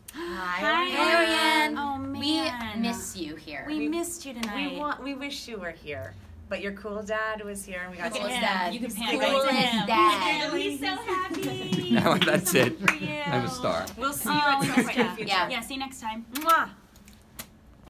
Hi, Ariane. Oh man, We miss you here. We missed you tonight. We wish you were here. But your cool dad was here, and we got Cool to dad. You can pan Cool right to him. dad. He's so happy. Now that's it. For you. I'm a star. We'll see you at some point in the future. Yeah. Yeah, see you next time. Mwah.